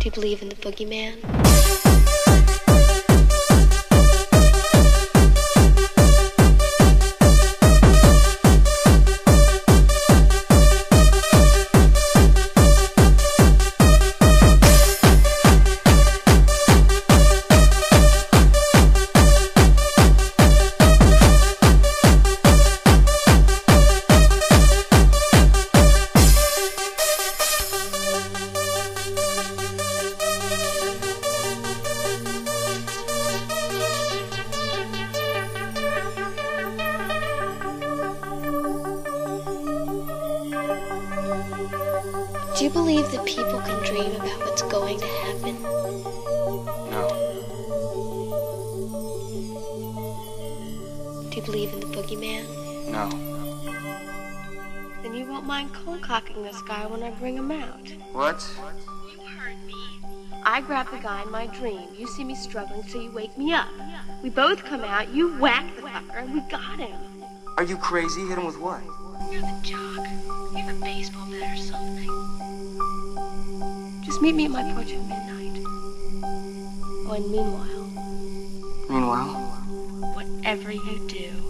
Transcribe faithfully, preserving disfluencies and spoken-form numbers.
you believe in the boogeyman? Do you believe that people can dream about what's going to happen? No. Do you believe in the boogeyman? No. Then you won't mind cold-cocking this guy when I bring him out. What? You heard me. I grab the guy in my dream. You see me struggling, so you wake me up. We both come out, you whack the fucker, and we got him. Are you crazy? Hit him with what? You're the jock. You have a baseball bat or something. Just meet me at my porch at midnight. Oh, and meanwhile... Meanwhile? Whatever you do...